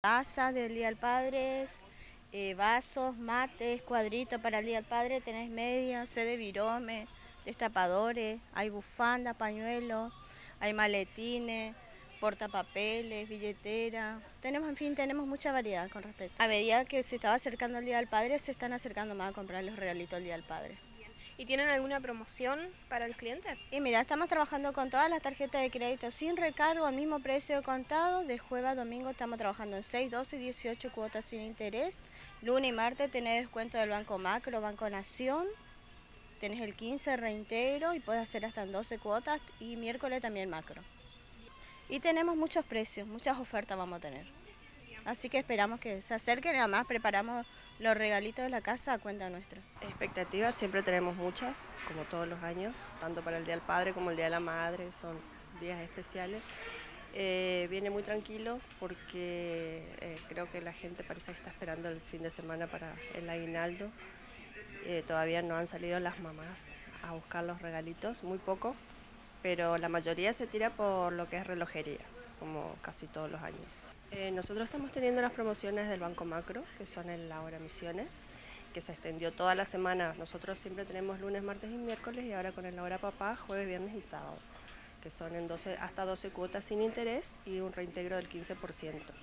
Tazas del Día del Padre, vasos, mates, cuadritos para el Día del Padre, tenés medias, sed de virome, destapadores, hay bufanda, pañuelos, hay maletines, portapapeles, billetera. Tenemos, en fin, tenemos mucha variedad con respecto. A medida que se estaba acercando el Día del Padre, se están acercando más a comprar los regalitos del Día del Padre. ¿Y tienen alguna promoción para los clientes? Y mira, estamos trabajando con todas las tarjetas de crédito sin recargo al mismo precio de contado. De jueves a domingo estamos trabajando en 6, 12 y 18 cuotas sin interés. Lunes y martes tenés descuento del Banco Macro, Banco Nación. Tenés el 15 reintegro y puedes hacer hasta en 12 cuotas. Y miércoles también Macro. Y tenemos muchos precios, muchas ofertas vamos a tener. Así que esperamos que se acerquen, además preparamos los regalitos de la casa a cuenta nuestra. Expectativas siempre tenemos muchas, como todos los años, tanto para el Día del Padre como el Día de la Madre, son días especiales. Viene muy tranquilo porque creo que la gente parece que está esperando el fin de semana para el aguinaldo. Todavía no han salido las mamás a buscar los regalitos, muy poco, pero la mayoría se tira por lo que es relojería, como casi todos los años. Nosotros estamos teniendo las promociones del Banco Macro, que son en la hora Misiones, que se extendió toda la semana. Nosotros siempre tenemos lunes, martes y miércoles, y ahora con el hora papá, jueves, viernes y sábado, que son en hasta 12 cuotas sin interés y un reintegro del 15%.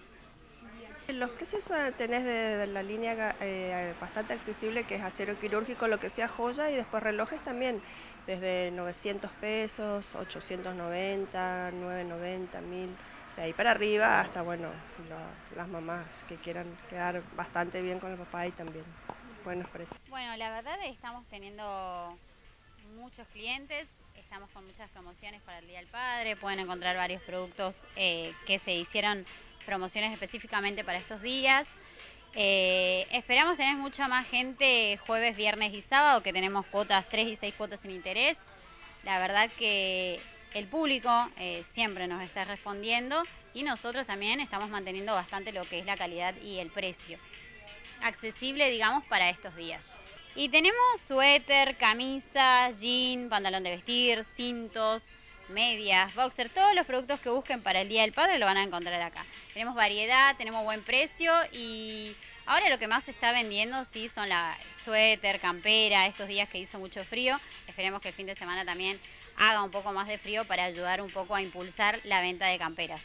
Los precios tenés de la línea bastante accesible, que es acero quirúrgico, lo que sea joya, y después relojes también, desde 900 pesos, 890, 990, 1000, de ahí para arriba hasta, bueno, las mamás que quieran quedar bastante bien con el papá y también buenos precios. Bueno, la verdad estamos teniendo muchos clientes, estamos con muchas promociones para el Día del Padre, pueden encontrar varios productos que se hicieron promociones específicamente para estos días. Esperamos tener mucha más gente jueves, viernes y sábado, que tenemos cuotas 3 y 6 cuotas sin interés. La verdad que el público siempre nos está respondiendo y nosotros también estamos manteniendo bastante lo que es la calidad y el precio accesible, digamos, para estos días. Y tenemos suéter, camisas, jean, pantalón de vestir, cintos, medias, boxer, todos los productos que busquen para el Día del Padre lo van a encontrar acá. Tenemos variedad, tenemos buen precio y ahora lo que más se está vendiendo sí son la suéter, campera, estos días que hizo mucho frío. Esperemos que el fin de semana también haga un poco más de frío para ayudar un poco a impulsar la venta de camperas.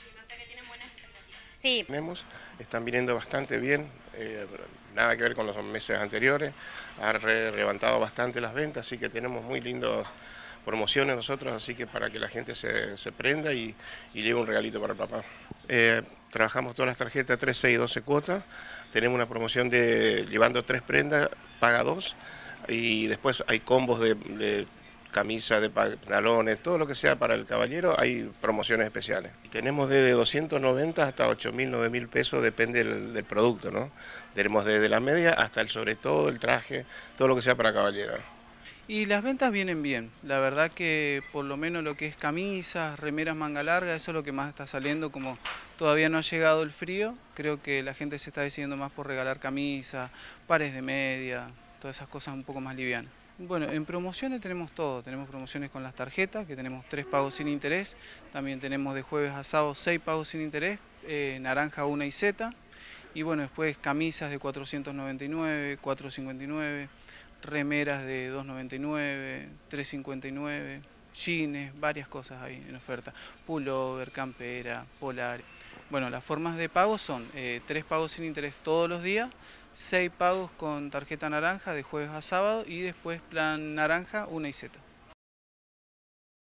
Sí. Están viniendo bastante bien, nada que ver con los meses anteriores, ha levantado bastante las ventas, así que tenemos muy lindas promociones nosotros, así que para que la gente se prenda y lleve un regalito para el papá. Trabajamos todas las tarjetas 3, 6 y 12 cuotas, tenemos una promoción de llevando 3 prendas, paga 2, y después hay combos de camisa, de pantalones, todo lo que sea para el caballero, hay promociones especiales. Y tenemos desde 290 hasta 8.000, 9.000 pesos, depende del producto, ¿no? Tenemos desde la media hasta el sobre todo, el traje, todo lo que sea para caballero. Y las ventas vienen bien, la verdad que por lo menos lo que es camisas, remeras manga larga, eso es lo que más está saliendo, como todavía no ha llegado el frío, creo que la gente se está decidiendo más por regalar camisas, pares de media, todas esas cosas un poco más livianas. Bueno, en promociones tenemos todo, tenemos promociones con las tarjetas, que tenemos 3 pagos sin interés, también tenemos de jueves a sábado 6 pagos sin interés, naranja, una y Z, y bueno, después camisas de 499, 459, remeras de 299, 359, jeans, varias cosas ahí en oferta, pullover, campera, polar. Bueno, las formas de pago son 3 pagos sin interés todos los días, 6 pagos con tarjeta naranja de jueves a sábado y después plan naranja, una y Z.